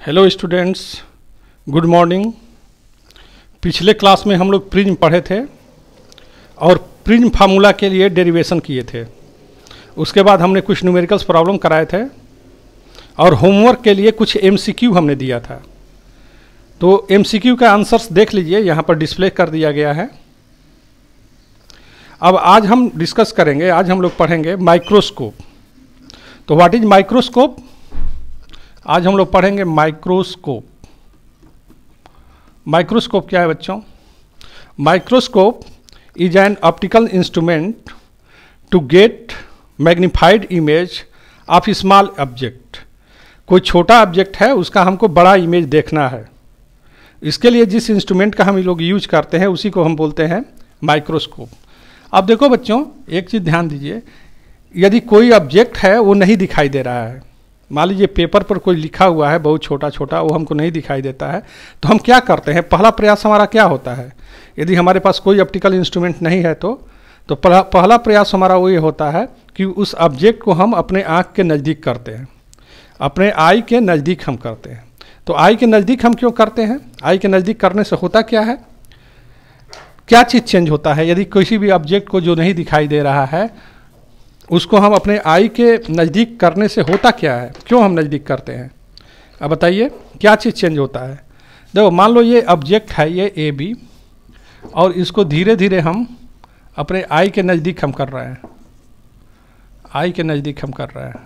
Hello students, good morning. पिछले class में हम लोग प्रिज्म पढ़े थे और प्रिज्म फार्मूला के लिए डेरिवेशन किए थे। उसके बाद हमने कुछ न्यूमेरिकल्स प्रॉब्लम कराए थे और होमवर्क के लिए कुछ एमसीक्यू हमने दिया था। तो एमसीक्यू का आंसर्स देख लीजिए, यहाँ पर डिस्प्ले कर दिया गया है। अब आज हम डिस्कस करेंगे, आज हम लोग पढ़ेंगे माइक्रोस्कोप। तो व्हाट इज माइक्रोस्कोप? आज हम लोग पढ़ेंगे माइक्रोस्कोप। माइक्रोस्कोप क्या है बच्चों? Microscope is an optical instrument to get magnified image of small object. कोई छोटा ऑब्जेक्ट है, उसका हमको बड़ा इमेज देखना है। इसके लिए जिस इंस्ट्रूमेंट का हम लोग यूज करते हैं उसी को हम बोलते हैं माइक्रोस्कोप। अब देखो बच्चों, एक चीज़ ध्यान दीजिए, यदि कोई ऑब्जेक्ट है वो नहीं दिखाई दे रहा है, मान लीजिए पेपर पर कोई लिखा हुआ है बहुत छोटा छोटा, वो हमको नहीं दिखाई देता है, तो हम क्या करते हैं? पहला प्रयास हमारा क्या होता है? यदि हमारे पास कोई ऑप्टिकल इंस्ट्रूमेंट नहीं है तो पहला प्रयास हमारा वो ये होता है कि उस ऑब्जेक्ट को हम अपने आँख के नज़दीक करते हैं, अपने आई के नज़दीक हम करते हैं। तो आई के नज़दीक हम क्यों करते हैं? आई के नज़दीक करने से होता क्या है, क्या चीज़ चेंज होता है? यदि किसी भी ऑब्जेक्ट को जो नहीं दिखाई दे रहा है उसको हम अपने आई के नज़दीक करने से होता क्या है? क्यों हम नज़दीक करते हैं? अब बताइए क्या चीज़ चेंज होता है? देखो, मान लो ये ऑब्जेक्ट है, ये ए बी, और इसको धीरे धीरे हम अपने आई के नज़दीक हम कर रहे हैं, आई के नज़दीक हम कर रहे हैं,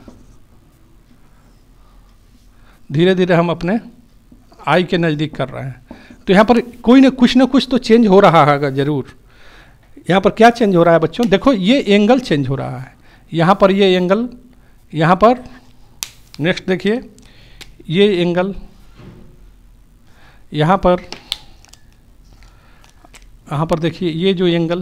धीरे धीरे हम अपने आई के नज़दीक कर रहे हैं। तो यहाँ पर कोई ना कुछ तो चेंज हो रहा है ज़रूर। यहाँ पर क्या चेंज हो रहा है बच्चों? देखो, ये एंगल चेंज हो रहा है, यहाँ पर ये एंगल, यहाँ पर नेक्स्ट देखिए ये एंगल, यहाँ पर देखिए ये जो एंगल,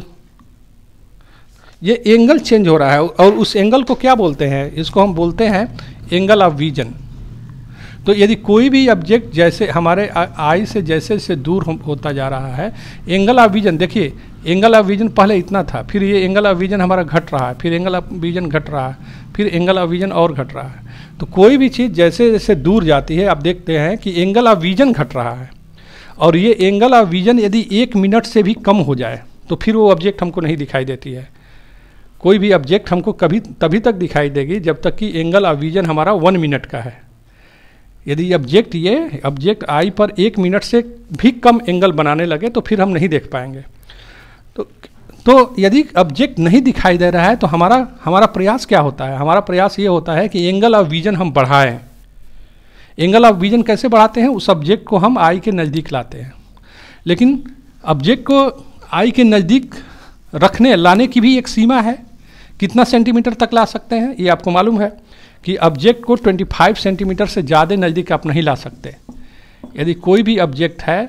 ये एंगल चेंज हो रहा है। और उस एंगल को क्या बोलते हैं? इसको हम बोलते हैं एंगल ऑफ विजन। तो यदि कोई भी ऑब्जेक्ट जैसे हमारे आई से जैसे जैसे दूर होता जा रहा है, एंगल ऑफ विजन, देखिए एंगल ऑफ विजन पहले इतना था, फिर ये एंगल ऑफ विजन हमारा घट रहा है, फिर एंगल ऑफ विजन घट रहा है, फिर एंगल ऑफ विजन और घट रहा है। तो कोई भी चीज़ जैसे जैसे दूर जाती है, आप देखते हैं कि एंगल ऑफ विजन घट रहा है। और ये एंगल ऑफ विजन यदि 1 मिनट से भी कम हो जाए तो फिर वो ऑब्जेक्ट हमको नहीं दिखाई देती है। कोई भी ऑब्जेक्ट हमको तभी तक दिखाई देगी जब तक कि एंगल ऑफ विजन हमारा 1 मिनट का है। यदि ऑब्जेक्ट आई पर 1 मिनट से भी कम एंगल बनाने लगे तो फिर हम नहीं देख पाएंगे। तो यदि ऑब्जेक्ट नहीं दिखाई दे रहा है तो हमारा प्रयास क्या होता है? हमारा प्रयास ये होता है कि एंगल ऑफ विजन हम बढ़ाएं। एंगल ऑफ विजन कैसे बढ़ाते हैं? उस ऑब्जेक्ट को हम आई के नज़दीक लाते हैं। लेकिन ऑब्जेक्ट को आई के नज़दीक लाने की भी एक सीमा है। कितना सेंटीमीटर तक ला सकते हैं? ये आपको मालूम है कि ऑब्जेक्ट को 25 सेंटीमीटर से ज़्यादा नज़दीक आप नहीं ला सकते। यदि कोई भी ऑब्जेक्ट है,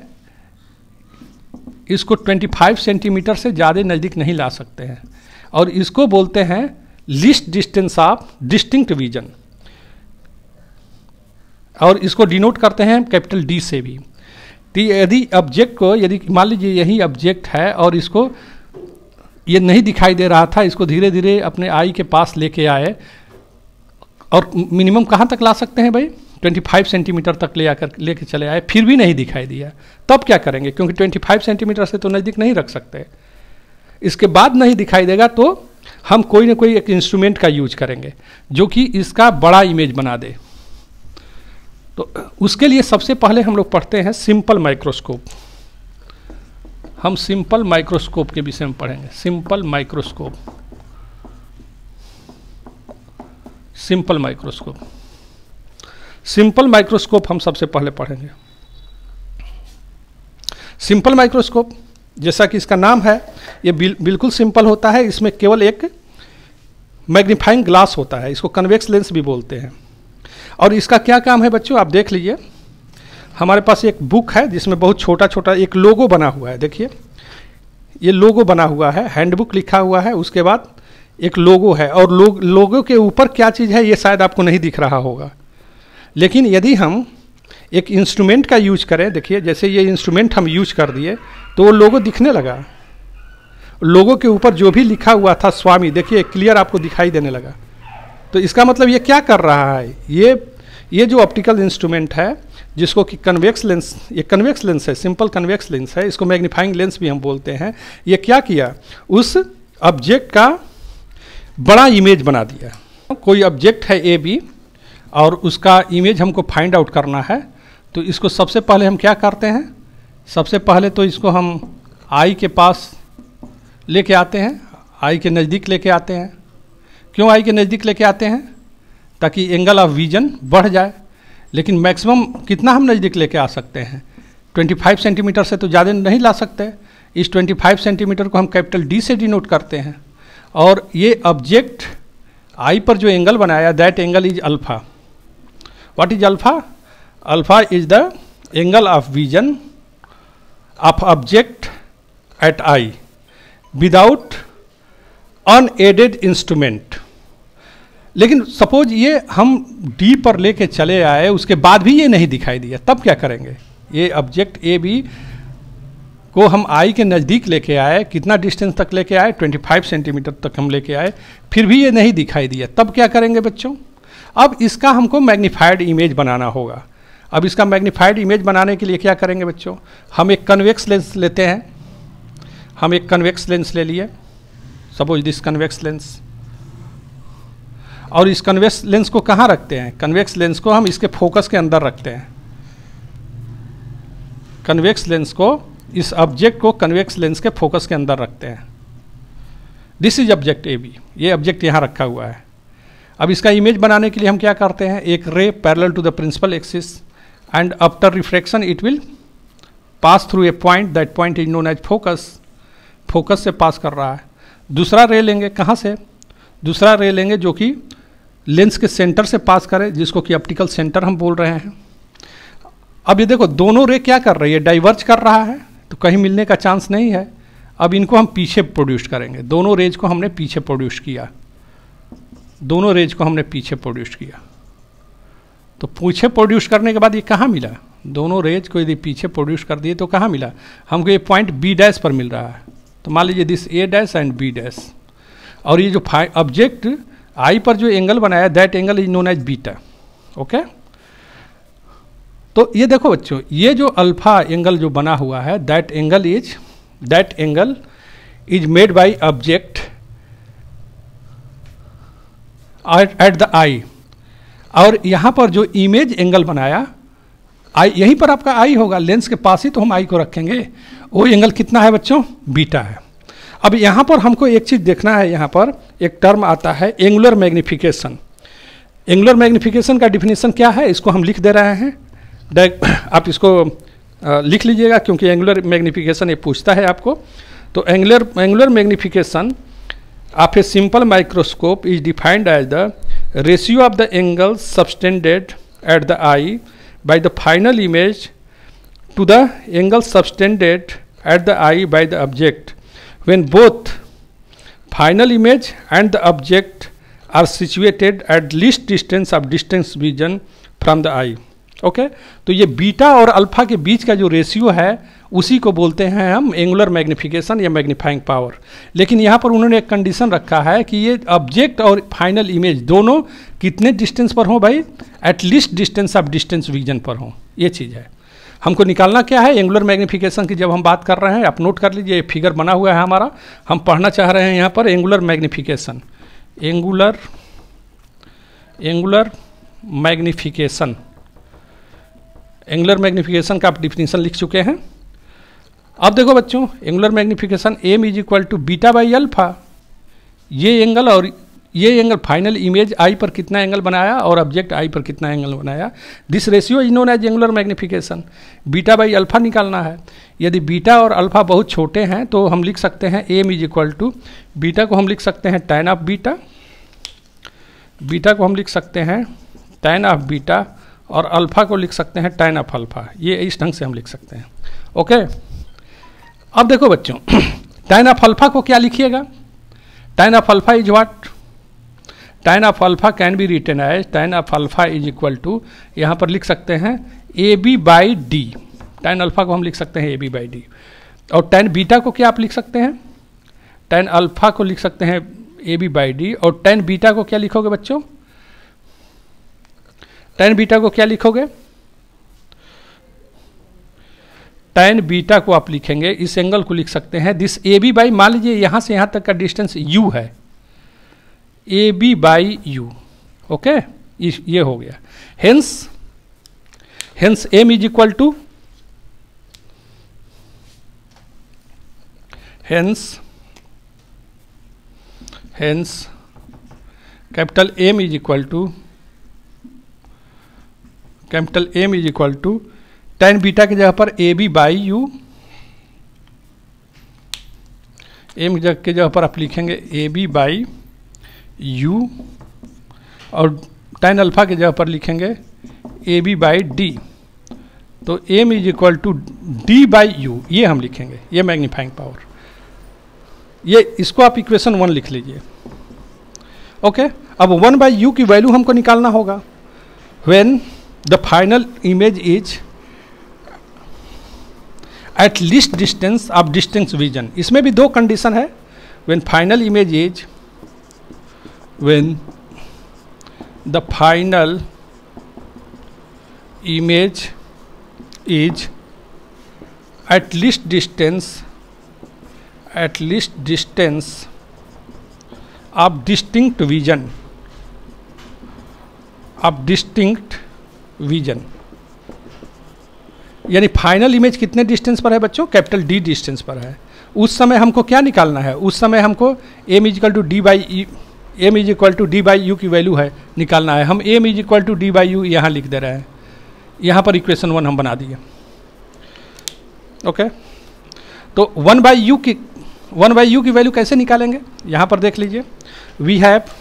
इसको 25 सेंटीमीटर से ज़्यादा नज़दीक नहीं ला सकते हैं, और इसको बोलते हैं least distance of distinct vision, और इसको डिनोट करते हैं कैपिटल डी से भी। तो यदि ऑब्जेक्ट को, यदि मान लीजिए यही ऑब्जेक्ट है और इसको ये नहीं दिखाई दे रहा था, इसको धीरे धीरे अपने आई के पास लेके आए, और मिनिमम कहाँ तक ला सकते हैं भाई? 25 सेंटीमीटर तक लेके चले आए, फिर भी नहीं दिखाई दिया, तब क्या करेंगे? क्योंकि 25 सेंटीमीटर से तो नज़दीक नहीं रख सकते। इसके बाद नहीं दिखाई देगा तो हम कोई ना कोई एक इंस्ट्रूमेंट का यूज करेंगे जो कि इसका बड़ा इमेज बना दे। तो उसके लिए सबसे पहले हम लोग पढ़ते हैं सिंपल माइक्रोस्कोप। हम सिंपल माइक्रोस्कोप के विषय में पढ़ेंगे। Simple microscope, simple microscope, simple microscope हम सबसे पहले पढ़ेंगे। सिंपल माइक्रोस्कोप, जैसा कि इसका नाम है, ये बिल्कुल सिंपल होता है। इसमें केवल एक मैग्नीफाइंग ग्लास होता है, इसको कन्वेक्स लेंस भी बोलते हैं। और इसका क्या काम है बच्चों, आप देख लीजिए। हमारे पास एक बुक है जिसमें बहुत छोटा छोटा एक लोगो बना हुआ है। देखिए ये लोगो बना हुआ है, हैंडबुक लिखा हुआ है, उसके बाद एक लोगो है, और लोगो के ऊपर क्या चीज़ है ये शायद आपको नहीं दिख रहा होगा। लेकिन यदि हम एक इंस्ट्रूमेंट का यूज करें, देखिए जैसे ये इंस्ट्रूमेंट हम यूज कर दिए तो वो लोगो दिखने लगा। लोगो के ऊपर जो भी लिखा हुआ था स्वामी, देखिए क्लियर आपको दिखाई देने लगा। तो इसका मतलब ये क्या कर रहा है? ये जो ऑप्टिकल इंस्ट्रूमेंट है जिसको कि कन्वेक्स लेंस, ये कन्वेक्स लेंस है, सिंपल कन्वेक्स लेंस है, इसको मैग्नीफाइंग लेंस भी हम बोलते हैं। ये क्या किया, उस ऑब्जेक्ट का बड़ा इमेज बना दिया। कोई ऑब्जेक्ट है ए बी और उसका इमेज हमको फाइंड आउट करना है, तो इसको सबसे पहले हम क्या करते हैं, सबसे पहले तो इसको हम आई के पास लेके आते हैं, आई के नज़दीक लेके आते हैं। क्यों आई के नज़दीक लेके आते हैं, ताकि एंगल ऑफ विजन बढ़ जाए। लेकिन मैक्सिमम कितना हम नज़दीक लेके आ सकते हैं, 25 सेंटीमीटर से तो ज़्यादा नहीं ला सकते। इस 25 सेंटीमीटर को हम कैपिटल डी से डिनोट करते हैं। और ये ऑब्जेक्ट आई पर जो एंगल बनाया, that angle is alpha. What is alpha? Alpha is the angle of vision of object at eye without unaided instrument. लेकिन सपोज ये हम डी पर लेके चले आए, उसके बाद भी ये नहीं दिखाई दिया, तब क्या करेंगे? ये ऑब्जेक्ट ए बी को हम आई के नज़दीक लेके आए, कितना डिस्टेंस तक लेके आए, 25 सेंटीमीटर तक हम लेके आए, फिर भी ये नहीं दिखाई दिया, तब क्या करेंगे बच्चों? अब इसका हमको मैग्नीफाइड इमेज बनाना होगा। अब इसका मैग्नीफाइड इमेज बनाने के लिए क्या करेंगे बच्चों? हम एक कन्वेक्स लेंस लेते हैं। हम एक कन्वेक्स लेंस ले लिए, सपोज दिस कन्वेक्स लेंस, और इस कन्वेक्स लेंस को कहाँ रखते हैं? कन्वेक्स लेंस को हम इसके फोकस के अंदर रखते हैं। कन्वेक्स लेंस को, इस ऑब्जेक्ट को कन्वेक्स लेंस के फोकस के अंदर रखते हैं। This is object A B, ये ऑब्जेक्ट यहाँ रखा हुआ है। अब इसका इमेज बनाने के लिए हम क्या करते हैं, एक ray parallel to the principal axis and after refraction it will pass through a point, that point is known as focus. Focus से पास कर रहा है। दूसरा रे लेंगे, कहाँ से? दूसरा रे लेंगे जो कि लेंस के सेंटर से पास करे, जिसको कि ऑप्टिकल सेंटर हम बोल रहे हैं। अब ये देखो, दोनों रे क्या कर रही है, डाइवर्ज कर रहा है, तो कहीं मिलने का चांस नहीं है। अब इनको हम पीछे प्रोड्यूस करेंगे। दोनों रेज को हमने पीछे प्रोड्यूस किया, दोनों रेज को हमने पीछे प्रोड्यूस किया। तो पीछे प्रोड्यूस करने के बाद ये कहाँ मिला? दोनों रेज को यदि पीछे प्रोड्यूस कर दिए तो कहाँ मिला? हमको ये पॉइंट बी डैश पर मिल रहा है। तो मान लीजिए this A dash and B dash, और ये जो ऑब्जेक्ट आई पर जो एंगल बनाया, that angle is known as beta. Okay, तो ये देखो बच्चों, ये जो अल्फा एंगल जो बना हुआ है, that angle is made by object at the eye. और यहाँ पर जो इमेज एंगल बनाया, आई यहीं पर आपका आई होगा, लेंस के पास ही तो हम आई को रखेंगे। वो एंगल कितना है बच्चों? बीटा है। अब यहाँ पर हमको एक चीज़ देखना है, यहाँ पर एक टर्म आता है एंगुलर मैग्निफिकेशन। एंगुलर मैग्निफिकेशन का डिफिनीशन क्या है, इसको हम लिख दे रहे हैं। आप इसको लिख लीजिएगा, क्योंकि एंगुलर मैग्निफिकेशन ये पूछता है आपको। तो angular magnification of a simple microscope is defined as the ratio of the angle subtended at the eye by the final image to the angle subtended at the eye by the object when both final image and the object are situated at least distance of distance vision from the eye. Okay, तो ये beta और alpha के बीच का जो ratio है उसी को बोलते हैं हम एंगुलर मैग्निफिकेशन या मैग्नीफाइंग पावर। लेकिन यहाँ पर उन्होंने एक कंडीशन रखा है कि ये ऑब्जेक्ट और फाइनल इमेज दोनों कितने डिस्टेंस पर हों भाई? At least distance of distance vision पर हों। ये चीज़ है, हमको निकालना क्या है एंगुलर मैग्निफिकेशन की। जब हम बात कर रहे हैं, आप नोट कर लीजिए, फिगर बना हुआ है हमारा, हम पढ़ना चाह रहे हैं यहाँ पर angular magnification. Angular magnification, angular magnification का आप डिफिनीशन लिख चुके हैं। अब देखो बच्चों, angular magnification M is equal to beta by alpha. ये एंगल और ये एंगल, फाइनल इमेज आई पर कितना एंगल बनाया और ऑब्जेक्ट आई पर कितना एंगल बनाया, this ratio is known as angular magnification. Beta by alpha निकालना है। यदि बीटा और अल्फा बहुत छोटे हैं तो हम लिख सकते हैं M is equal to, beta को हम लिख सकते हैं tan ऑफ बीटा, बीटा को हम लिख सकते हैं tan ऑफ बीटा, और अल्फा को लिख सकते हैं tan ऑफ अल्फा। ये इस ढंग से हम लिख सकते हैं। ओके, अब देखो बच्चों, tan ऑफ अल्फा को क्या लिखिएगा? tan of alpha is what? tan of alpha can be written as tan of alpha is equal to, यहाँ पर लिख सकते हैं A B by D. tan alpha को हम लिख सकते हैं ए बी बाई डी, और tan बीटा को क्या आप लिख सकते हैं? tan अल्फा को लिख सकते हैं ए बी बाई डी, और tan बीटा को क्या लिखोगे बच्चों? tan बीटा को क्या लिखोगे? tan बीटा को आप लिखेंगे, इस एंगल को लिख सकते हैं दिस ए बी बाई, मान लीजिए यहां से यहां तक का डिस्टेंस u है, A B by U, okay, ये हो गया। Hence m is equal to, hence capital M is equal to tan beta की जगह पर A B by U, M की जगह पर आप लिखेंगे ए बी बाई यू, और tan अल्फा की जगह पर लिखेंगे ए बी बाई डी। तो m is equal to D by U, ये हम लिखेंगे, ये मैग्नीफाइंग पावर, ये इसको आप इक्वेशन 1 लिख लीजिए, ओके। अब 1 बाई यू की वैल्यू हमको निकालना होगा when the final image is at least distance of distance vision. इसमें भी दो कंडीशन है, when final image is, when the final image is at least distance of distinct vision, यानी फाइनल इमेज कितने डिस्टेंस पर है बच्चों? कैपिटल डी डिस्टेंस पर है। उस समय हमको क्या निकालना है? उस समय हमको m is equal to D by U की वैल्यू है निकालना है। हम m is equal to D by U यहाँ लिख दे रहे हैं, यहाँ पर इक्वेशन 1 हम बना दिए, ओके। तो 1 बाई यू की वैल्यू कैसे निकालेंगे? यहाँ पर देख लीजिए, we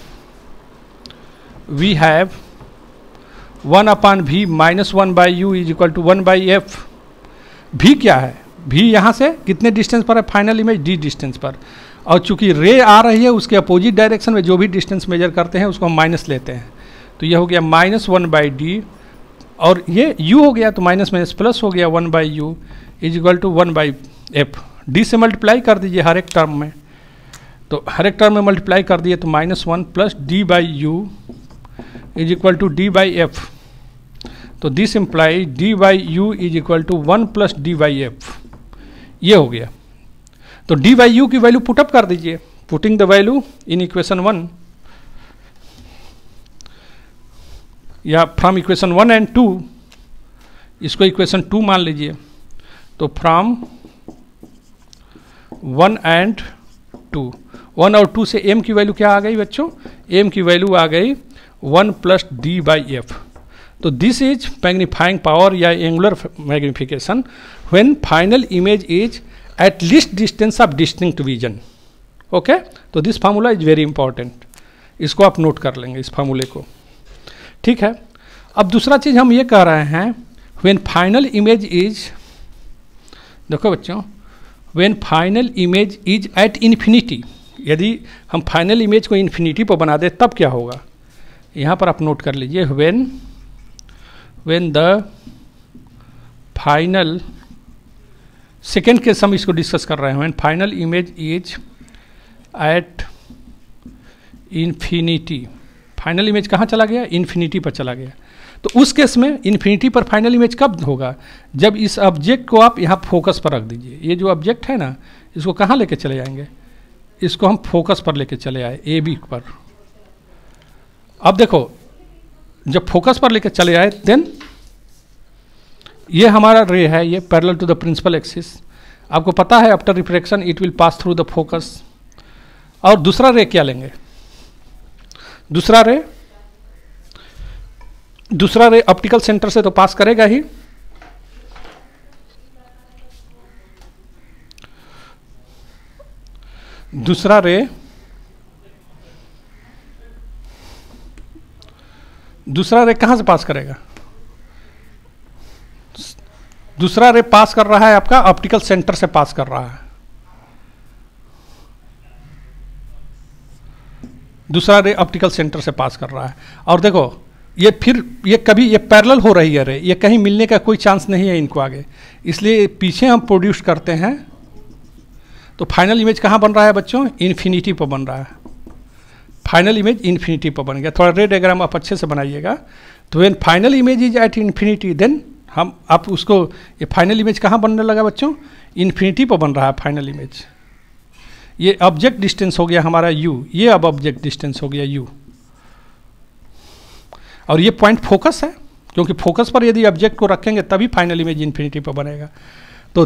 have 1 upon v minus 1 by U is equal to 1 by F. v क्या है? v यहाँ से कितने डिस्टेंस पर है? फाइनल इमेज d डिस्टेंस पर, और चूंकि रे आ रही है उसके अपोजिट डायरेक्शन में जो भी डिस्टेंस मेजर करते हैं उसको हम माइनस लेते हैं, तो यह हो गया माइनस 1 बाई डी, और ये u हो गया तो माइनस माइनस प्लस हो गया 1 by U is equal to 1 by F. D से मल्टीप्लाई कर दीजिए हर एक टर्म में, तो हर एक टर्म में मल्टीप्लाई कर दिए तो minus 1 plus D by U is equal to D by F. तो this imply D by U is equal to 1 plus D by F, ये हो गया। तो डी बाई यू की वैल्यू पुटअप कर दीजिए, putting the value in equation 1, या from equation 1 and 2, इसको इक्वेशन 2 मान लीजिए। तो फ्रॉम 1 एंड 2, 1 और 2 से m की वैल्यू क्या आ गई बच्चों? m की वैल्यू आ गई 1 प्लस डी बाई एफ। तो दिस इज मैग्नीफाइंग पावर या angular magnification when final image is at least distance of distinct vision, okay. तो this formula is very important, इसको आप नोट कर लेंगे इस फार्मूले को, ठीक है। अब दूसरा चीज हम ये कह रहे हैं, व्हेन फाइनल इमेज इज, देखो बच्चों, when final image is at infinity, यदि हम फाइनल इमेज को इन्फिनिटी पर बना दे तब क्या होगा? यहाँ पर आप नोट कर लीजिए, when the final, second case हम इसको डिस्कस कर रहे हैं, when final image is at infinity. Final image कहाँ चला गया? इन्फिनिटी पर चला गया। तो उस केस में इन्फिनिटी पर फाइनल इमेज कब होगा? जब इस ऑब्जेक्ट को आप यहाँ फोकस पर रख दीजिए। ये जो ऑब्जेक्ट है ना, इसको कहाँ लेके चले जाएंगे? इसको हम फोकस पर लेके चले आए, ए बी पर। अब देखो, जब फोकस पर लेके चले आए, देन ये हमारा रे है, ये parallel to the principal axis. आपको पता है after refraction it will pass through the focus. और दूसरा रे क्या लेंगे? दूसरा रे ऑप्टिकल सेंटर से तो पास करेगा ही, दूसरा रे कहां से पास करेगा? दूसरा रे पास कर रहा है आपका ऑप्टिकल सेंटर से पास कर रहा है। दूसरा रे ऑप्टिकल सेंटर से पास कर रहा है। और देखो, ये फिर ये कभी ये पैरेलल हो रही है रे, ये कहीं मिलने का कोई चांस नहीं है इनको आगे, इसलिए पीछे हम प्रोड्यूस करते हैं। तो फाइनल इमेज कहाँ बन रहा है बच्चों? इन्फिनिटी पर बन रहा है। फाइनल इमेज इन्फिनिटी पर बन गया। थोड़ा रे डायग्राम आप अच्छे से बनाइएगा। तो when final image is at infinity then हम आप उसको, ये फाइनल इमेज कहाँ बनने लगा बच्चों? इन्फिनिटी पर बन रहा है फाइनल इमेज। ये ऑब्जेक्ट डिस्टेंस हो गया हमारा u, ये अब ऑब्जेक्ट डिस्टेंस हो गया u, और ये पॉइंट फोकस है, क्योंकि फोकस पर यदि ऑब्जेक्ट को रखेंगे तभी फाइनल इमेज इन्फिनिटी पर बनेगा। तो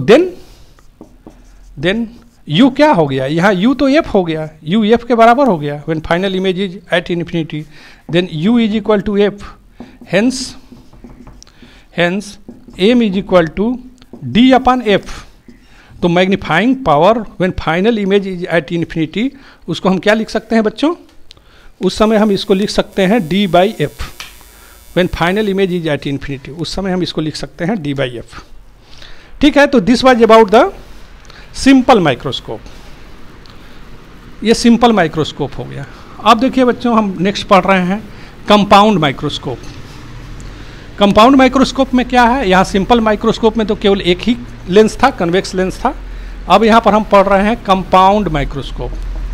देन u क्या हो गया? यहाँ u तो f हो गया, u f के बराबर हो गया। When final image is at infinity then u is equal to f, hence m is equal to d upon f। तो magnifying power when final image is at infinity, उसको हम क्या लिख सकते हैं बच्चों? उस समय हम इसको लिख सकते हैं d by F. When final image is at infinity, उस समय हम इसको लिख सकते हैं d बाई एफ। ठीक है, तो this was about the simple microscope. ये सिंपल माइक्रोस्कोप हो गया। अब देखिए बच्चों, हम नेक्स्ट पढ़ रहे हैं कंपाउंड माइक्रोस्कोप। कंपाउंड माइक्रोस्कोप में क्या है? यहाँ सिंपल माइक्रोस्कोप में तो केवल एक ही लेंस था, कन्वेक्स लेंस था। अब यहाँ पर हम पढ़ रहे हैं compound microscope.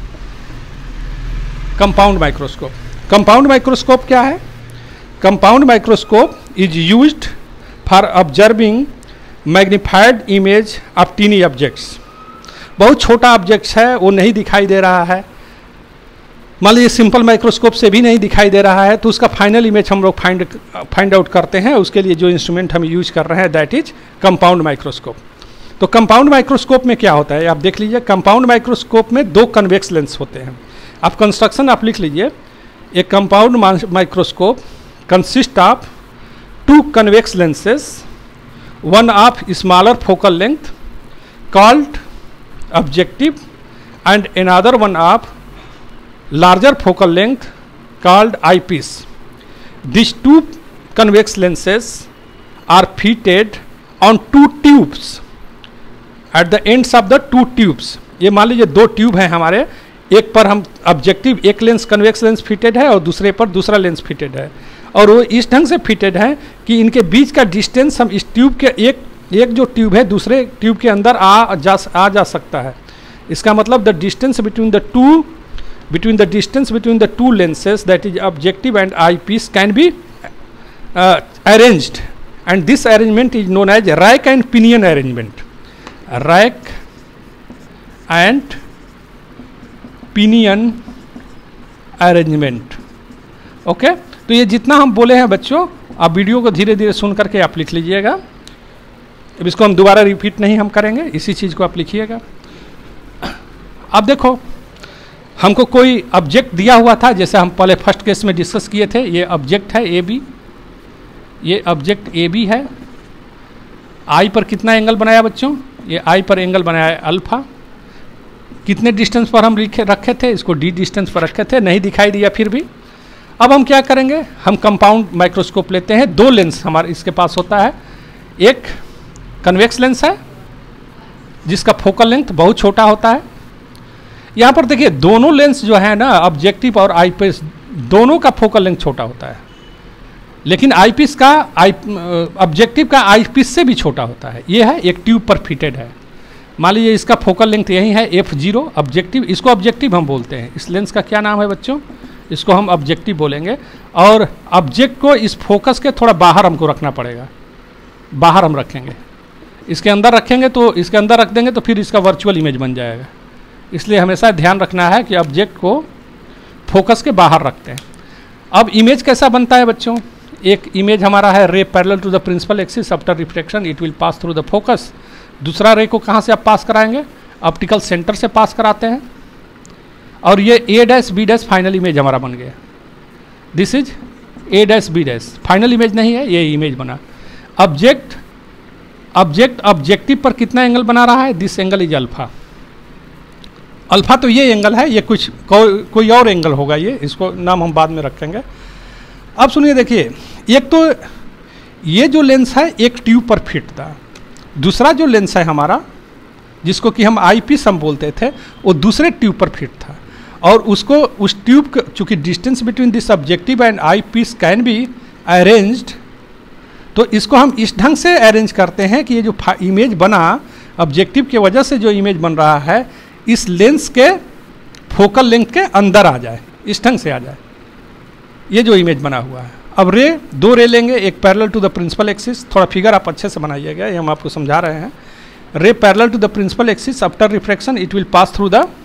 Compound microscope, compound microscope क्या है? Compound microscope is used for observing magnified image of tiny objects. बहुत छोटा ऑब्जेक्ट्स है, वो नहीं दिखाई दे रहा है, मान लीजिए सिंपल माइक्रोस्कोप से भी नहीं दिखाई दे रहा है, तो उसका फाइनल इमेज हम लोग फाइंड आउट करते हैं। उसके लिए जो इंस्ट्रूमेंट हम यूज कर रहे हैं दैट इज कंपाउंड माइक्रोस्कोप। तो कंपाउंड माइक्रोस्कोप में क्या होता है आप देख लीजिए। कंपाउंड माइक्रोस्कोप में दो कन्वेक्स लेंस होते हैं। आप कंस्ट्रक्शन आप लिख लीजिए, एक compound microscope consist of two convex lenses, one of smaller focal length called objective and another one of larger focal length called eyepiece. These two convex lenses are fitted on two tubes at the ends of the two tubes. ये मान लीजिए दो tube हैं हमारे, एक पर हम objective, एक लेंस कन्वेक्स लेंस फिटेड है और दूसरे पर दूसरा लेंस फिटेड है, और वो इस ढंग से फिटेड है कि इनके बीच का डिस्टेंस हम इस ट्यूब के एक जो ट्यूब है दूसरे ट्यूब के अंदर आ जा सकता है। इसका मतलब the distance between the distance between the two lenses, that is objective and eyepiece, can be arranged, and this arrangement is known as rack and pinion arrangement. Rack and pinion arrangement. Okay, तो ये जितना हम बोले हैं बच्चों, आप video को धीरे धीरे सुन करके आप लिख लीजिएगा। अब इसको हम दोबारा रिपीट नहीं हम करेंगे, इसी चीज़ को आप लिखिएगा। अब देखो, हमको कोई ऑब्जेक्ट दिया हुआ था, जैसे हम पहले फर्स्ट केस में डिस्कस किए थे। ये ऑब्जेक्ट है ए बी, ये ऑब्जेक्ट ए बी है। आई पर कितना एंगल बनाया बच्चों? ये आई पर एंगल बनाया है अल्फा। कितने डिस्टेंस पर हम रखे थे? इसको डी डिस्टेंस पर रखे थे, नहीं दिखाई दिया फिर भी। अब हम क्या करेंगे? हम कंपाउंड माइक्रोस्कोप लेते हैं। दो लेंस हमारे इसके पास होता है, एक कन्वेक्स लेंस है जिसका फोकल लेंथ बहुत छोटा होता है। यहाँ पर देखिए दोनों लेंस जो है ना, ऑब्जेक्टिव और आईपीस, दोनों का फोकल लेंथ छोटा होता है, लेकिन आईपीस का ऑब्जेक्टिव का आईपीस से भी छोटा होता है। ये है एक ट्यूब पर फिटेड है। मान लीजिए इसका फोकल लेंथ यही है f0, ऑब्जेक्टिव, इसको ऑब्जेक्टिव हम बोलते हैं। इस लेंस का क्या नाम है बच्चों? इसको हम ऑब्जेक्टिव बोलेंगे। और ऑब्जेक्ट को इस फोकस के थोड़ा बाहर हमको रखना पड़ेगा, बाहर हम रखेंगे। इसके अंदर रखेंगे तो, इसके अंदर रख देंगे तो फिर इसका वर्चुअल इमेज बन जाएगा। इसलिए हमेशा ध्यान रखना है कि ऑब्जेक्ट को फोकस के बाहर रखते हैं। अब इमेज कैसा बनता है बच्चों? एक इमेज हमारा है ray parallel to the principal axis, after reflection it will pass through the focus. दूसरा रे को कहाँ से आप पास कराएंगे? ऑप्टिकल सेंटर से पास कराते हैं। और ये A dash B dash final image हमारा बन गया। This is A dash B dash, final image नहीं है, ये इमेज बना। ऑब्जेक्टिव पर कितना एंगल बना रहा है? This angle is alpha. Alpha तो ये एंगल है, ये कुछ कोई और एंगल होगा, ये इसको नाम हम बाद में रखेंगे। अब सुनिए, देखिए, एक तो ये जो लेंस है एक ट्यूब पर फिट था, दूसरा जो लेंस है हमारा जिसको कि हम आईपीस हम बोलते थे, वो दूसरे ट्यूब पर फिट था। और उसको उस ट्यूब के, चूँकि distance between this objective and eyepiece can be arranged, तो इसको हम इस ढंग से अरेंज करते हैं कि ये जो इमेज बना ऑब्जेक्टिव के वजह से जो इमेज बन रहा है, इस लेंस के फोकल लेंथ के अंदर आ जाए, इस ढंग से आ जाए। ये जो इमेज बना हुआ है, अब रे, दो रे लेंगे, एक parallel to the principal axis, थोड़ा फिगर आप अच्छे से बनाइएगा, ये हम आपको समझा रहे हैं। Ray parallel to the principal axis, after refraction it will pass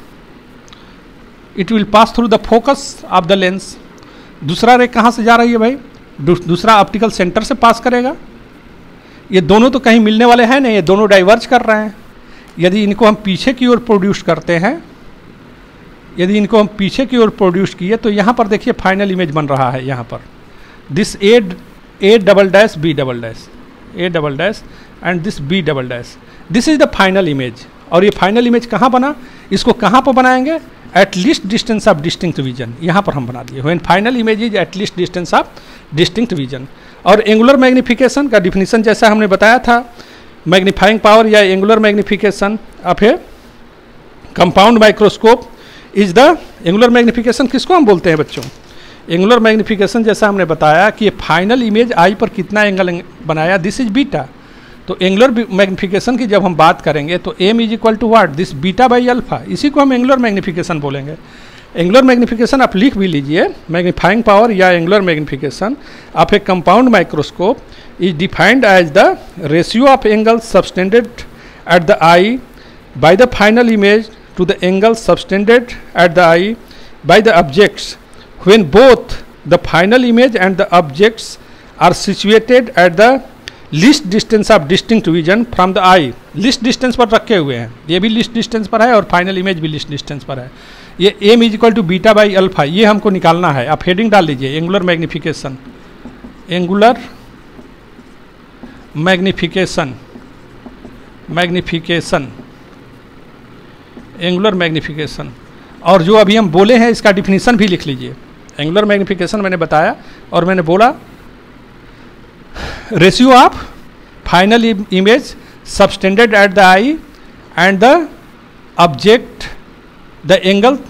through the focus of the lens. दूसरा रे कहाँ से जा रही है भाई? दूसरा ऑप्टिकल सेंटर से पास करेगा। ये दोनों तो कहीं मिलने वाले हैं नहीं, ये दोनों डाइवर्ज कर रहे हैं। यदि इनको हम पीछे की ओर प्रोड्यूस करते हैं, यदि इनको हम पीछे की ओर प्रोड्यूस किए तो यहाँ पर देखिए फाइनल इमेज बन रहा है। यहाँ पर this A double dash B double dash, A double dash and this B double dash, this is the final image. और ये फाइनल इमेज कहाँ बना? इसको कहाँ पर बनाएंगे? At least distance of distinct vision, यहाँ पर हम बना दिए। When final image is at least distance of distinct vision. और एंगुलर मैग्निफिकेशन का डिफिनीशन जैसा हमने बताया था, मैग्नीफाइंग पावर या angular magnification of a compound microscope is the angular magnification. किसको हम बोलते हैं बच्चों? एंगुलर मैग्निफिकेशन जैसा हमने बताया कि ये फाइनल इमेज आई पर कितना एंगल बनाया, दिस इज बीटा। तो एंगुलर मैग्निफिकेशन की जब हम बात करेंगे तो M is equal to what? This beta by alpha, इसी को हम एंगुलर मैग्निफिकेशन बोलेंगे। एंगुलर मैग्निफिकेशन आप लिख भी लीजिए, मैग्नीफाइंग पावर या angular magnification of a compound microscope is defined as the ratio of angle subtended at the eye by the final image to the angle subtended at the eye by the objects when both the final image and the objects are situated at the least distance of distinct vision from the eye. Least distance पर रखे हुए हैं, ये भी least distance पर है और final image भी लिस्ट डिस्टेंस पर है। ये M is equal to beta by alpha, ये हमको निकालना है। आप हेडिंग डाल लीजिए, angular magnification, angular magnification, magnification, angular magnification. और जो अभी हम बोले हैं इसका डिफिनीशन भी लिख लीजिए। एंगुलर मैग्निफिकेशन मैंने बताया और मैंने बोला ratio of final image subtended at the eye and the object, the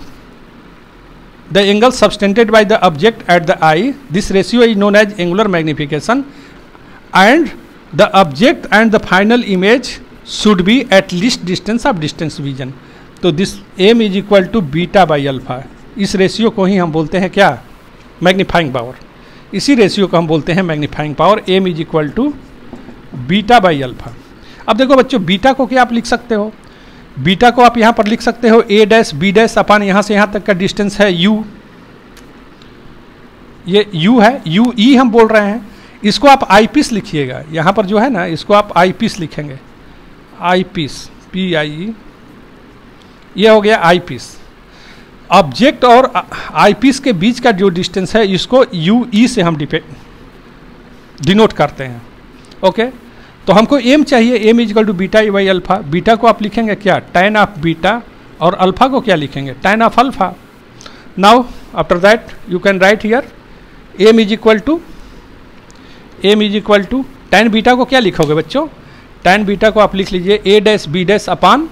angle subtended by the object at the eye, this ratio is known as angular magnification, and the object and the final image should be at least distance of distance vision. तो this m is equal to beta by alpha, इस ratio को ही हम बोलते हैं क्या? Magnifying power. इसी ratio को हम बोलते हैं magnifying power. m is equal to beta by alpha. अब देखो बच्चों, बीटा को क्या आप लिख सकते हो? बीटा को आप यहाँ पर लिख सकते हो A dash B dash upon यहाँ से यहाँ तक का डिस्टेंस है u, ये u है, u e हम बोल रहे हैं। इसको आप आई पीस लिखिएगा, यहाँ पर जो है ना इसको आप आई पीस लिखेंगे, आई पीस, पी आई ई, ये हो गया आई पीस। ऑब्जेक्ट और आई पीस के बीच का जो डिस्टेंस है इसको यू ई से हम डिनोट करते हैं। ओके, तो हमको एम चाहिए, M is equal to beta by alpha. Beta को आप लिखेंगे क्या? टैन ऑफ बीटा, और अल्फा को क्या लिखेंगे? Tan of alpha. Now after that you can write here M is equal to tan beta को क्या लिखोगे बच्चों? टैन बीटा को आप लिख लीजिए A dash B dash upon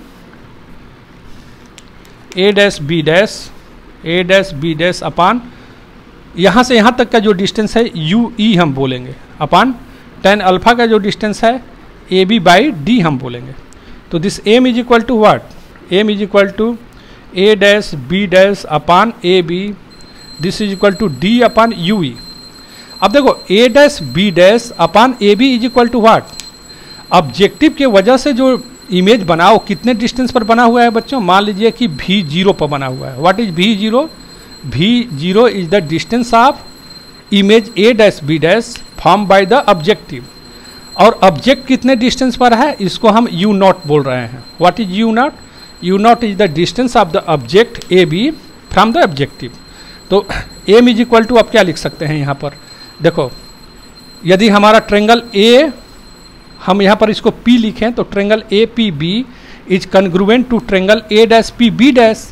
A dash B dash upon यहाँ से यहाँ तक का जो डिस्टेंस है यू ई हम बोलेंगे, अपान टैन अल्फा का जो डिस्टेंस है ए बी बाई डी हम बोलेंगे। तो this M is equal to what? M is equal to A dash B dash upon A B, this is equal to D upon U E. अब देखो A dash B dash upon A B is equal to what? Objective के वजह से जो image बना वो कितने distance पर बना हुआ है बच्चों? मान लीजिए कि भी जीरो पर बना हुआ है। What is V zero? V zero is the distance of image A dash B dash form by the objective. और ऑब्जेक्ट कितने डिस्टेंस पर है इसको हम यू नॉट बोल रहे हैं। What is U naught? U naught is the distance of the object A B from the objective. तो एम इज इक्वल टू आप क्या लिख सकते हैं यहाँ पर? देखो, यदि हमारा ट्रेंगल ए, हम यहाँ पर इसको P लिखें तो triangle A P B is congruent to triangle A dash P B dash.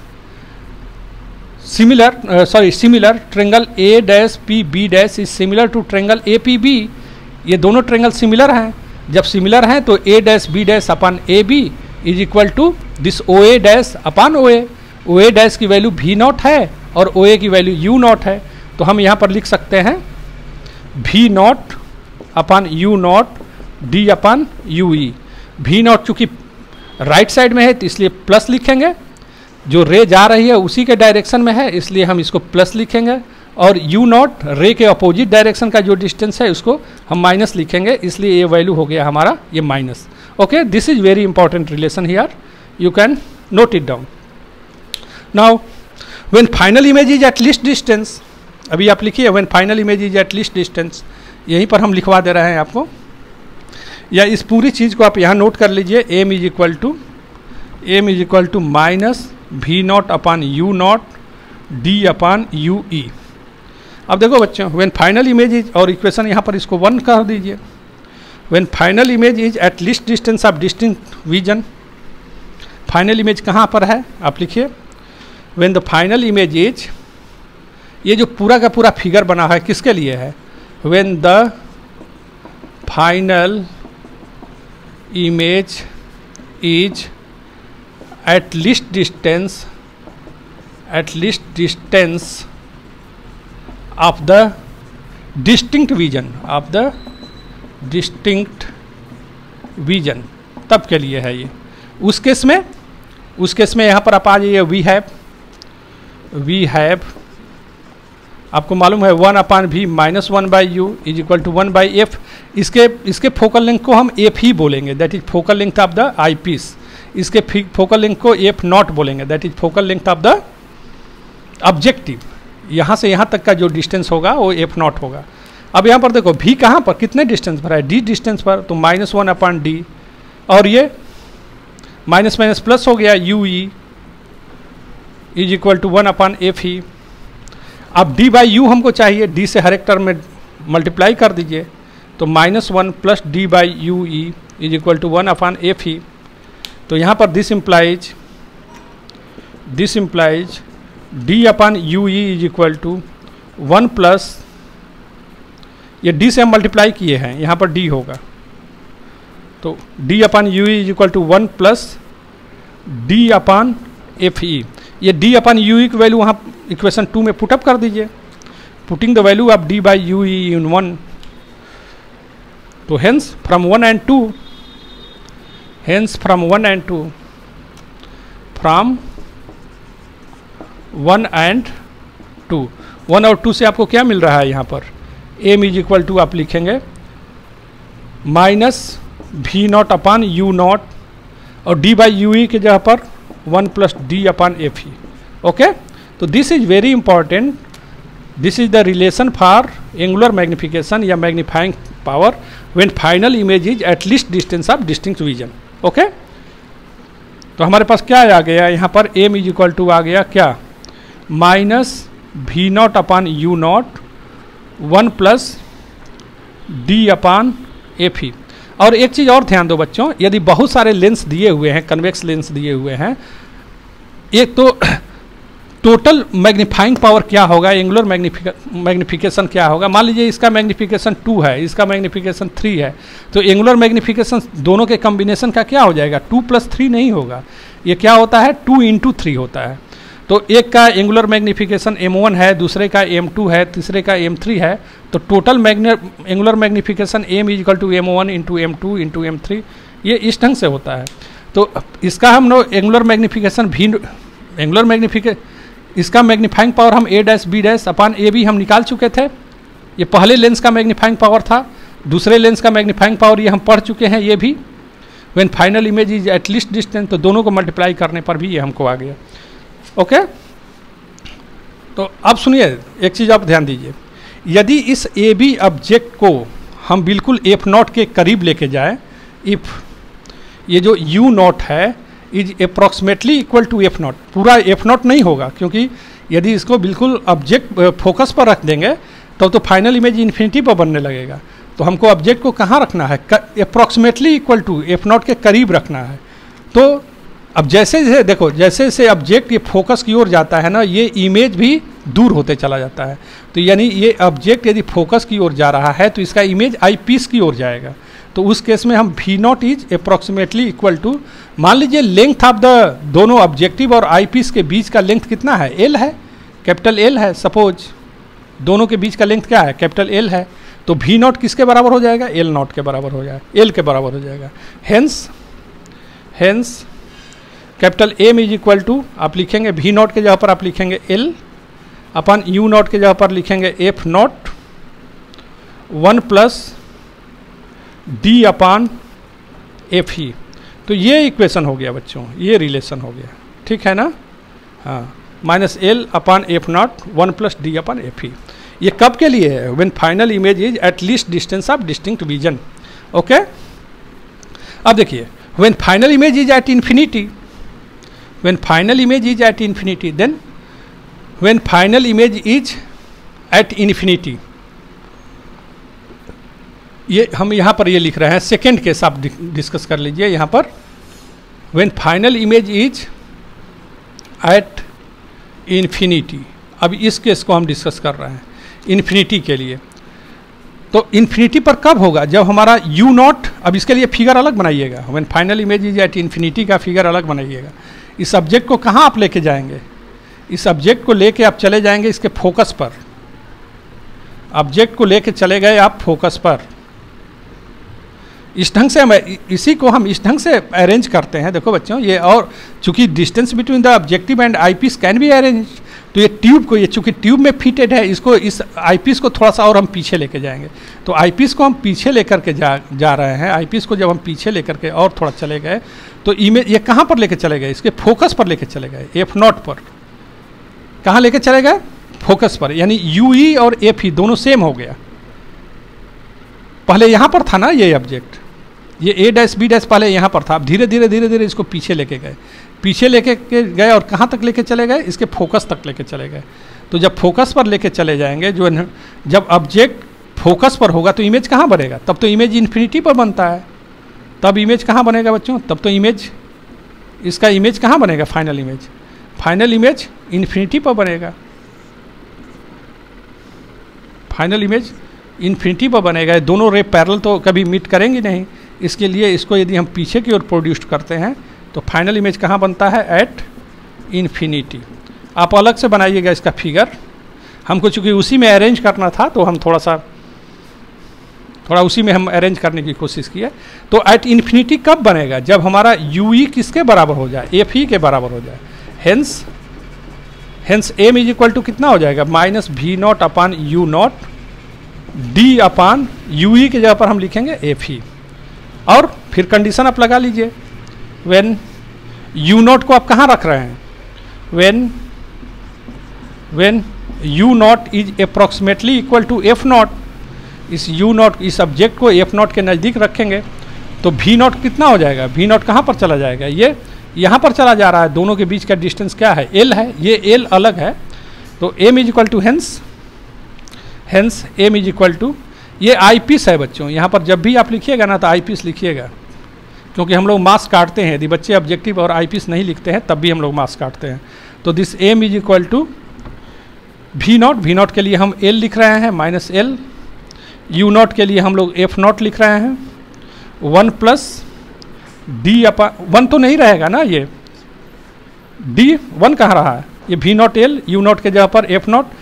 Similar triangle A dash P B dash is similar to triangle A P B. ये दोनों ट्रेंगल सिमिलर हैं। जब सिमिलर हैं तो A dash B dash upon A B is equal to this O A dash upon O A. O A dash की value भी naught है और ओ ए की वैल्यू यू नॉट है। तो हम यहाँ पर लिख सकते हैं भी naught upon U naught D upon U E. भी नॉट चूँकि राइट साइड में है तो इसलिए प्लस लिखेंगे, जो रे जा रही है उसी के डायरेक्शन में है इसलिए हम इसको प्लस लिखेंगे, और u नॉट रे के अपोजिट डायरेक्शन का जो डिस्टेंस है उसको हम माइनस लिखेंगे, इसलिए ये वैल्यू हो गया हमारा ये minus. Okay, this is very important relation here, you can note it down. Now when final image is at least distance, अभी आप लिखिए when final image is at least distance, यहीं पर हम लिखवा दे रहे हैं आपको, या इस पूरी चीज़ को आप यहाँ नोट कर लीजिए। M is equal to minus V naught upon U naught D upon U E. अब देखो बच्चों, व्हेन फाइनल इमेज इज, और इक्वेशन यहाँ पर इसको 1 कर दीजिए, when final image is at least distance of distinct vision. Final image कहाँ पर है आप लिखिए, when the final image is, ये जो पूरा का पूरा फिगर बना है किसके लिए है, when the final image is at least distance of the distinct vision, तब के लिए है ये। उस केस में यहाँ पर आप आ जाइए, वी हैव आपको मालूम है 1 upon V minus 1 by U is equal to 1 by F. इसके फोकल लेंथ को हम एफ ही बोलेंगे, that is focal length of the eyepiece. इसके फोकल लेंथ को एफ नॉट बोलेंगे, that is focal length of the objective. यहाँ से यहाँ तक का जो डिस्टेंस होगा वो एफ नॉट होगा। अब यहाँ पर देखो भी कहाँ पर कितने डिस्टेंस पर है, डी डिस्टेंस पर, तो माइनस 1 अपान डी, और ये माइनस माइनस प्लस हो गया, U E is equal to 1 upon F E. अब डी बाई यू हमको चाहिए, डी से हर एक टर्म में मल्टीप्लाई कर दीजिए, तो minus 1 plus D by U E is equal to 1 upon F E. तो यहाँ पर this implies D upon U E is equal to 1 plus, ये डी से हम मल्टीप्लाई किए हैं, यहाँ पर डी होगा, तो D upon U E is equal to 1 plus D upon F E. ये डी अपान यू ई की वैल्यू वहाँ इक्वेशन 2 में पुटअप कर दीजिए, putting the value of D by U E in 1, तो hence from 1 and 2, from 1 and 2, 1 और 2 से आपको क्या मिल रहा है यहाँ पर, एम इज इक्वल टू आप लिखेंगे minus V naught upon U naught, और डी बाई यू ई के जगह पर 1 plus D upon F E. Okay, तो this is very important, this is the relation for angular magnification या magnifying power when final image is at least distance of distinct vision. Okay, तो हमारे पास क्या आ गया यहाँ पर, एम इज इक्वल टू आ गया क्या, minus V naught upon U naught 1 plus D upon F E. और एक चीज़ और ध्यान दो बच्चों, यदि बहुत सारे लेंस दिए हुए हैं, कन्वेक्स लेंस दिए हुए हैं, एक तो टोटल मैग्नीफाइंग पावर क्या होगा, एंगुलर मैग्निफिकेशन क्या होगा। मान लीजिए इसका मैग्निफिकेशन 2 है, इसका मैग्निफिकेशन 3 है, तो एंगुलर मैग्निफिकेशन दोनों के कॉम्बिनेशन का क्या हो जाएगा, 2 + 3 नहीं होगा, ये क्या होता है 2 × 3 होता है। तो एक का एंगुलर मैग्निफिकेशन m1 है, दूसरे का m2 है, तीसरे का m3 है, तो total angular magnification m is equal to m1 × m2 × m3, ये इस ढंग से होता है। तो इसका हम लोग एंगुलर मैग्निफिकेशन भी इसका मैग्नीफाइंग पावर हम a' अपान ab हम निकाल चुके थे, ये पहले लेंस का मैग्नीफाइंग पावर था, दूसरे लेंस का मैग्नीफाइंग पावर ये हम पढ़ चुके हैं, ये भी when final image is at least distance, तो दोनों को मल्टीप्लाई करने पर भी ये हमको आ गया। ओके, तो अब सुनिए एक चीज़ आप ध्यान दीजिए, यदि इस ए बी ऑब्जेक्ट को हम बिल्कुल एफ नॉट के करीब लेके जाएं, इफ ये जो यू नॉट है is approximately equal to F naught, पूरा एफ नॉट नहीं होगा, क्योंकि यदि इसको बिल्कुल ऑब्जेक्ट फोकस पर रख देंगे तो फाइनल इमेज इन्फिनिटी पर बनने लगेगा। तो हमको ऑब्जेक्ट को कहाँ रखना है, approximately equal to F naught के करीब रखना है। तो अब जैसे जैसे देखो, जैसे जैसे ऑब्जेक्ट ये फोकस की ओर जाता है ना, ये इमेज भी दूर होते चला जाता है। तो यानी ये ऑब्जेक्ट यदि फोकस की ओर जा रहा है तो इसका इमेज आई पीस की ओर जाएगा। तो उस केस में हम V naught is approximately equal to, मान लीजिए लेंथ ऑफ द दोनों ऑब्जेक्टिव और आई पीस के बीच का लेंथ कितना है, एल है, कैपिटल एल है। सपोज दोनों के बीच का लेंथ क्या है, कैपिटल एल है, तो वी नॉट किसके बराबर हो जाएगा, एल नॉट के बराबर हो जाएगा, एल के बराबर हो जाएगा। Hence capital M is equal to आप लिखेंगे वी नॉट के जगह पर आप लिखेंगे एल, अपन यू नॉट के जगह पर लिखेंगे F naught 1 plus D upon F E. तो ये इक्वेशन हो गया बच्चों, ये रिलेशन हो गया, ठीक है ना। हाँ, minus L upon F naught 1 plus D upon F E. ये कब के लिए है? When final image is at least distance of distinct vision. Okay, अब देखिए, when final image is at infinity, when final image is at infinity, then when final image is at infinity, ये हम यहाँ पर ये लिख रहे हैं, सेकेंड केस आप डिस्कस कर लीजिए यहाँ पर। When final image is at infinity, अब इस केस को हम डिस्कस कर रहे हैं इन्फिनिटी के लिए। तो इन्फिनिटी पर कब होगा? जब हमारा यू नॉट, अब इसके लिए फिगर अलग बनाइएगा, when final image is at infinity का फिगर अलग बनाइएगा। इस ऑब्जेक्ट को कहाँ आप लेके जाएंगे? इस ऑब्जेक्ट को लेके आप चले जाएंगे इसके फोकस पर, ऑब्जेक्ट को लेके चले गए आप फोकस पर। इस ढंग से हम इसी को हम इस ढंग से अरेंज करते हैं। देखो बच्चों, ये और चूंकि distance between the objective and eyepiece can be arrange, तो ये ट्यूब को, ये चूंकि ट्यूब में फिटेड है, इसको, इस आईपीस को थोड़ा सा और हम पीछे लेके जाएंगे। तो आईपीस को हम पीछे लेकर के जा रहे हैं। आईपीस को जब हम पीछे लेकर के और थोड़ा चले गए तो इमेज ये कहाँ पर लेके चले गए? इसके फोकस पर लेके चले गए, एफ नॉट पर। कहाँ लेके चले गए? फोकस पर, यानी यू ई और एफ ई दोनों सेम हो गया। पहले यहाँ पर था ना ये ऑब्जेक्ट, ये ए डैश बी डैश पहले यहाँ पर था। अब धीरे धीरे धीरे धीरे इसको पीछे लेके गए, पीछे लेके गए और कहाँ तक लेके चले गए? इसके फोकस तक लेके चले गए। तो जब फोकस पर लेके चले जाएंगे, जो जब ऑब्जेक्ट फोकस पर होगा तो इमेज कहाँ बनेगा? तब तो इमेज इन्फिनिटी पर बनता है। तब इमेज कहाँ बनेगा बच्चों? तब तो इमेज, इसका इमेज कहाँ बनेगा? Final image, final image infinity पर बनेगा। फाइनल इमेज इन्फिनिटी पर बनेगा। दोनों रे पैरेलल तो कभी मीट करेंगे नहीं। इसके लिए इसको यदि हम पीछे की ओर प्रोड्यूस करते हैं तो फाइनल इमेज कहाँ बनता है? At infinity. आप अलग से बनाइएगा इसका फिगर, हमको चूँकि उसी में अरेंज करना था तो हम थोड़ा उसी में हम अरेंज करने की कोशिश की है। तो एट इन्फिनिटी कब बनेगा? जब हमारा यू ई किसके बराबर हो जाए? एफ ई के बराबर हो जाए। Hence M is equal to कितना हो जाएगा? Minus V naught upon U naught D upon U E के जगह पर हम लिखेंगे एफ ई। और फिर कंडीशन आप लगा लीजिए, व्हेन यू नॉट को आप कहाँ रख रहे हैं? When U naught is approximately equal to F naught, इस यू नॉट, इस ऑब्जेक्ट को एफ नॉट के नज़दीक रखेंगे तो वी नॉट कितना हो जाएगा? वी नॉट कहाँ पर चला जाएगा? ये यहाँ पर चला जा रहा है। दोनों के बीच का डिस्टेंस क्या है? एल है, ये एल अलग है। तो M is equal to hence M is equal to, ये आई पीस है बच्चों। यहाँ पर जब भी आप लिखिएगा ना तो आई पीस लिखिएगा, क्योंकि हम लोग मार्क्स काटते हैं। यदि बच्चे ऑब्जेक्टिव और आई पीस नहीं लिखते हैं तब भी हम लोग मार्क्स काटते हैं। तो this M is equal to V naught के लिए हम एल लिख रहे हैं माइनस एल, यू नॉट के लिए हम लोग एफ नॉट लिख रहे हैं 1 प्लस डी अपान, 1 तो नहीं रहेगा ना, ये डी 1 कहाँ रहा है? ये V naught L, U naught के जगह पर F naught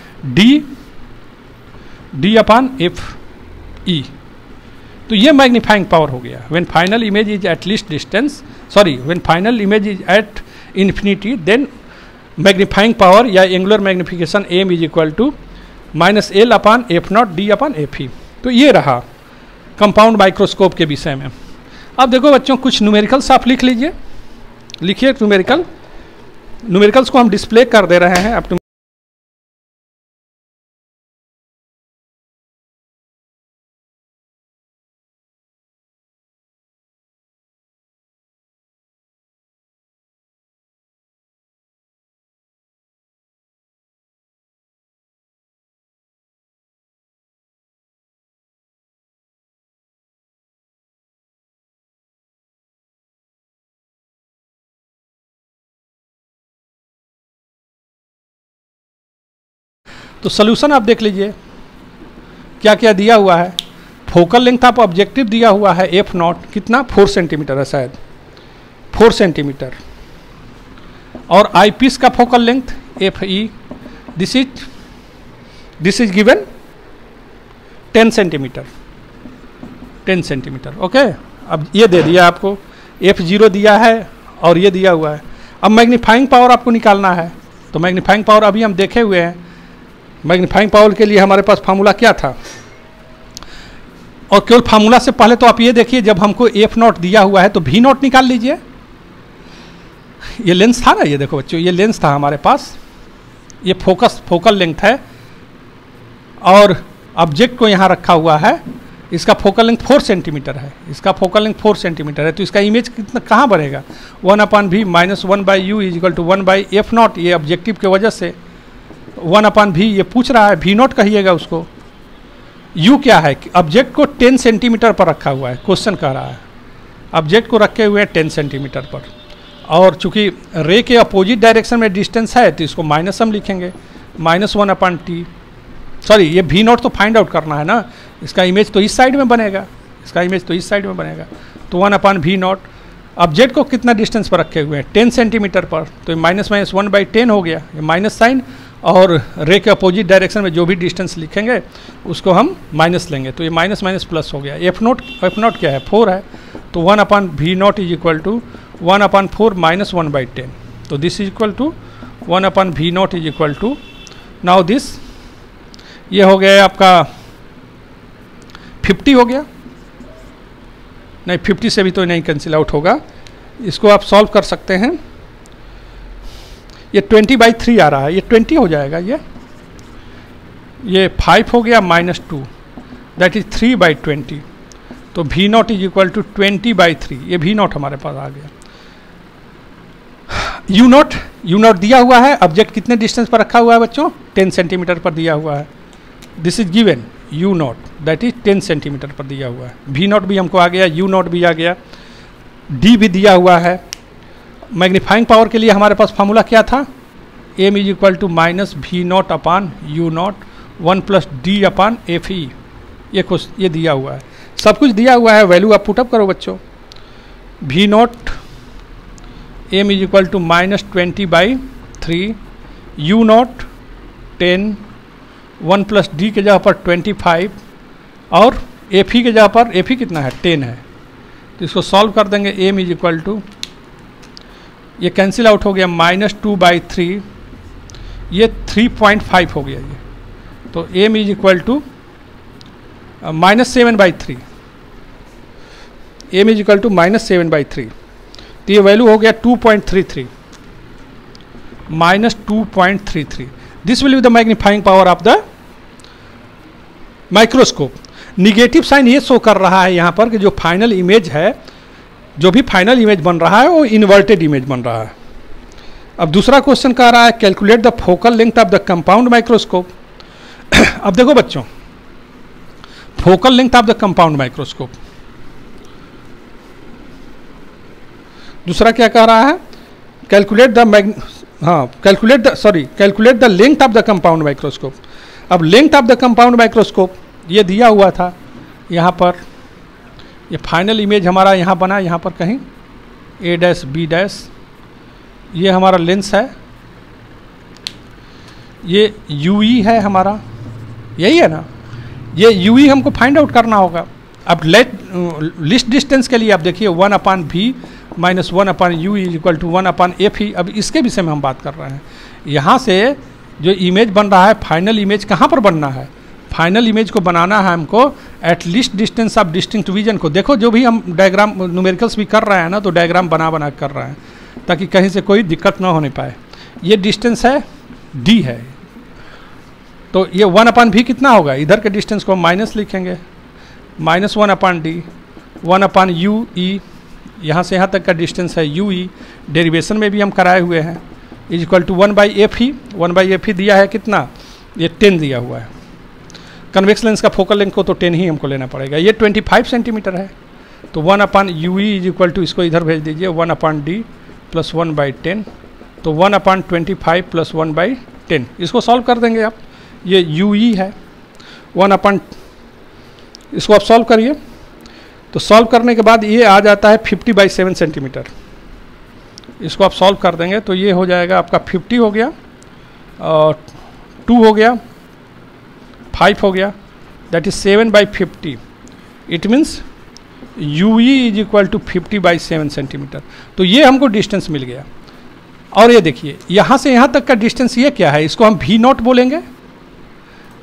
D upon F E. तो ये मैग्नीफाइंग पावर हो गया। When final image is at least distance, sorry, when final image is at infinity, then magnifying power या angular magnification M is equal to minus L upon F naught D upon F E. तो ये रहा compound microscope के विषय में। अब देखो बच्चों, कुछ न्यूमेरिकल्स आप लिख लीजिए, लिखिए न्यूमेरिकल्स को हम डिस्प्ले कर दे रहे हैं। आप तो सोल्यूशन आप देख लीजिए क्या क्या दिया हुआ है। फोकल लेंथ आप ऑब्जेक्टिव दिया हुआ है एफ नॉट, कितना? 4 सेंटीमीटर है शायद, 4 सेंटीमीटर। और आई पीस का focal length F E, this is given 10 centimetre, 10 centimetre. Okay, अब ये दे दिया आपको, F0 दिया है और ये दिया हुआ है। अब मैग्नीफाइंग पावर आपको निकालना है। तो मैग्नीफाइंग पावर अभी हम देखे हुए हैं मैग्नीफाइंग पावर के लिए हमारे पास फार्मूला क्या था, और केवल फार्मूला से पहले तो आप ये देखिए, जब हमको एफ नॉट दिया हुआ है तो भी नॉट निकाल लीजिए। ये लेंस था ना, ये देखो बच्चों, ये लेंस था हमारे पास, ये फोकल लेंथ है, और ऑब्जेक्ट को यहाँ रखा हुआ है, इसका फोकल लेंथ 4 सेंटीमीटर है, इसका फोकल लेंथ 4 सेंटीमीटर है, तो इसका इमेज कितना कहाँ बनेगा, 1/v minus 1/u is equal to 1/f naught. ये ऑब्जेक्टिव की वजह से 1/v ये पूछ रहा है, v नॉट कहिएगा उसको। u क्या है, ऑब्जेक्ट को 10 सेंटीमीटर पर रखा हुआ है, क्वेश्चन कह रहा है ऑब्जेक्ट को रखे हुए हैं 10 सेंटीमीटर पर, और चूंकि रे के अपोजिट डायरेक्शन में डिस्टेंस है तो इसको माइनस हम लिखेंगे, -1/t। सॉरी, ये v नॉट तो फाइंड आउट करना है ना, इसका इमेज तो इस साइड में बनेगा, इसका इमेज तो इस साइड में बनेगा, तो 1/v नॉट। ऑब्जेक्ट को कितना डिस्टेंस पर रखे हुए हैं, 10 सेंटीमीटर पर, तो माइनस 1/10 हो गया, ये माइनस साइन, और रे के अपोजिट डायरेक्शन में जो भी डिस्टेंस लिखेंगे उसको हम माइनस लेंगे, तो ये माइनस माइनस प्लस हो गया। एफ नॉट क्या है, 4 है, तो 1/v naught is equal to 1/4 minus 1/10, तो this is equal to 1/v naught is equal to, now this ये हो गया आपका 50 हो गया, नहीं 50 से भी तो नहीं कैंसिल आउट होगा, इसको आप सॉल्व कर सकते हैं। ये 20/3 आ रहा है, ये 20 हो जाएगा, ये 5 हो गया -2, दैट इज 3/20, तो v naught is equal to 20/3, ये v नॉट हमारे पास आ गया। u नॉट दिया हुआ है, ऑब्जेक्ट कितने डिस्टेंस पर रखा हुआ है बच्चों, 10 सेंटीमीटर पर दिया हुआ है, this is given u naught that is 10 centimetre पर दिया हुआ है, v नॉट भी हमको आ गया, u नॉट भी आ गया, d भी दिया हुआ है। मैग्नीफाइंग पावर के लिए हमारे पास फार्मूला क्या था, m is equal to -v naught upon u naught 1 + d/fe, ये दिया हुआ है, सब कुछ दिया हुआ है, वैल्यू आप पुटअप करो बच्चों। v naught m is equal to -20/3, u naught 10, 1 + d के जगह पर 25, और fe के जगह पर fe कितना है, 10 है, तो इसको सॉल्व कर देंगे। m इज इक्वल टू, ये कैंसिल आउट हो गया, -2/3, ये 3.5 हो गया ये, तो m is equal to -7/3, m is equal to -7/3, तो ये वैल्यू हो गया 2.33, -2.33। This will be the magnifying power of the microscope. Negative sign ये शो कर रहा है यहाँ पर कि जो फाइनल इमेज है, जो भी फाइनल इमेज बन रहा है वो इन्वर्टेड इमेज बन रहा है। अब दूसरा क्वेश्चन कह रहा है calculate the focal length of the compound microscope. अब देखो बच्चों, focal length of the compound microscope, दूसरा क्या कह रहा है, calculate the length of the compound microscope. अब length of the compound microscope ये दिया हुआ था यहाँ पर, ये फाइनल इमेज हमारा यहाँ बना, यहाँ पर कहीं a', b', ये हमारा लेंस है, ये UE है हमारा, यही है ना, ये UE हमको फाइंड आउट करना होगा। अब लिस्ट डिस्टेंस के लिए आप देखिए 1/v minus 1/u is equal to 1/fe। अब इसके विषय में हम बात कर रहे हैं, यहाँ से जो इमेज बन रहा है, फाइनल इमेज कहाँ पर बनना है, फाइनल इमेज को बनाना है हमको at least distance of distinct vision को। देखो जो भी हम डायग्राम न्यूमेरिकल्स भी कर रहे हैं ना, तो डायग्राम बना कर रहे हैं ताकि कहीं से कोई दिक्कत ना होने पाए। ये डिस्टेंस है d है, तो ये 1/v कितना होगा, इधर के डिस्टेंस को हम माइनस लिखेंगे, -1/d, 1/ue, यहाँ से यहाँ तक का डिस्टेंस है ue, डेरिवेशन में भी हम कराए हुए हैं, is equal to 1/fe। 1/fe दिया है कितना, ये 10 दिया हुआ है। कन्वेक्स लेंस का फोकल लेंथ को तो 10 ही हमको लेना पड़ेगा, ये 25 सेंटीमीटर है, तो 1/ue इज इक्वल टू, इसको इधर भेज दीजिए, 1/d + 1/10, तो 1/25 + 1/10, इसको सॉल्व कर देंगे आप। ये ue है, इसको आप सॉल्व करिए, तो सॉल्व करने के बाद ये आ जाता है 50/7 सेंटीमीटर। इसको आप सॉल्व कर देंगे तो ये हो जाएगा आपका 50 हो गया, और 2 हो गया, 5 हो गया, that is 7/50। It means UE is equal to 50/7 centimetre. तो ये हमको डिस्टेंस मिल गया। और ये देखिए यहाँ से यहाँ तक का डिस्टेंस ये क्या है, इसको हम v नॉट बोलेंगे,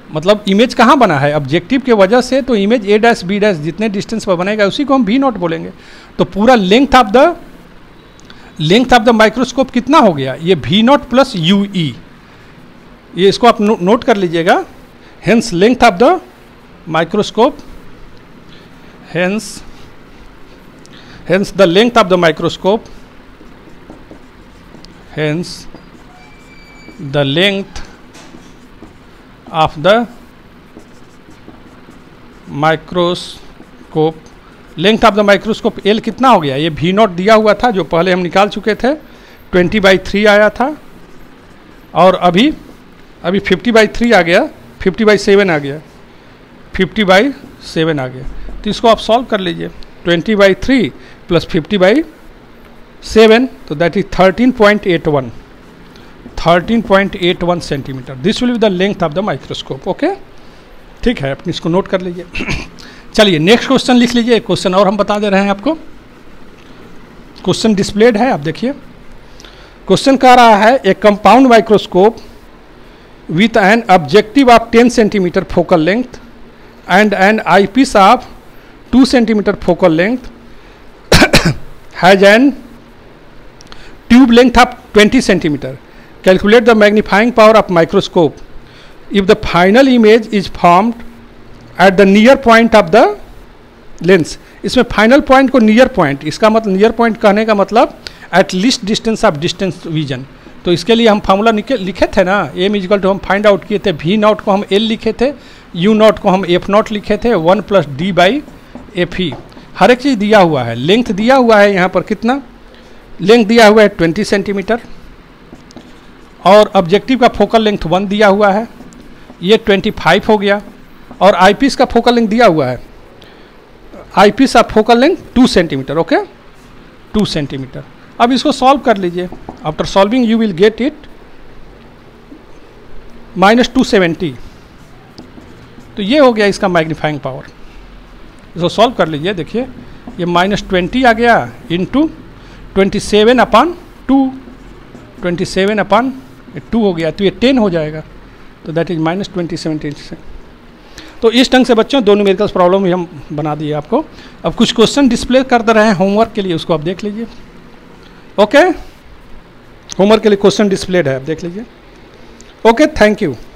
मतलब इमेज कहाँ बना है, ऑब्जेक्टिव के वजह से, तो image A dash B dash जितने डिस्टेंस पर बनेगा उसी को हम वी नॉट बोलेंगे। तो पूरा लेंथ ऑफ द माइक्रोस्कोप कितना हो गया, ये V naught plus U E, ये इसको आप नोट कर लीजिएगा। Hence length of the microscope, hence the length of the microscope, hence the length of the microscope, length of the microscope L कितना हो गया, ये वी नॉट दिया हुआ था जो पहले हम निकाल चुके थे, 20/3 आया था, और अभी 50/3 आ गया, 50/7 आ गया, 50/7 आ गया। तो इसको आप सॉल्व कर लीजिए, 20/3 प्लस 50/7, तो that is 13.81 centimetre. This will be the length of the microscope. Okay, ठीक है, अपनी इसको नोट कर लीजिए। चलिए नेक्स्ट क्वेश्चन लिख लीजिए, एक क्वेश्चन और हम बता दे रहे हैं आपको, क्वेश्चन डिस्प्लेड है, आप देखिए। क्वेश्चन कह रहा है a compound microscope with an objective of 10 centimeter focal length and an eyepiece of 2 centimeter focal length has an tube length of 20 centimeter. Calculate the magnifying power of microscope if the final image is formed at the near point of the lens. इसमें final point को near point, इसका मतलब near point कहने का मतलब at least distance of distance vision. तो इसके लिए हम फार्मूला लिखे थे ना, एम इजकल टू हम फाइंड आउट किए थे, वी नॉट को हम एल लिखे थे, यू नॉट को हम एफ नॉट लिखे थे, 1 + d/f। हर एक चीज़ दिया हुआ है, लेंथ दिया हुआ है, यहाँ पर कितना लेंथ दिया हुआ है 20 सेंटीमीटर, और ऑब्जेक्टिव का फोकल लेंथ 1 दिया हुआ है, ये 25 हो गया, और आईपीस का फोकल लेंथ दिया हुआ है, आईपीस का focal length 2 centimetre. Okay, 2 centimetre. अब इसको सॉल्व कर लीजिए, after solving you will get it -270। तो ये हो गया इसका मैग्नीफाइंग पावर। इसको सॉल्व कर लीजिए, देखिए ये -20 आ गया इंटू 27/2, 27/2 हो गया, तो ये 10 हो जाएगा, तो दैट इज -2070। तो इस ढंग से बच्चों दो न्यूमेरिकल्स प्रॉब्लम भी हम बना दिए आपको। अब कुछ क्वेश्चन डिस्प्ले कर दे रहे हैं होमवर्क के लिए, उसको आप देख लीजिए। ओके, होमवर्क के लिए क्वेश्चन डिस्प्लेड है, आप देख लीजिए। Okay, thank you.